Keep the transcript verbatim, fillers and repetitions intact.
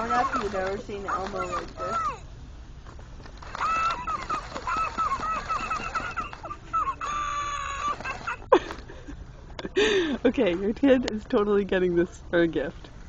growing up, you've never seen Elmo like this. Okay, your kid is totally getting this for a gift.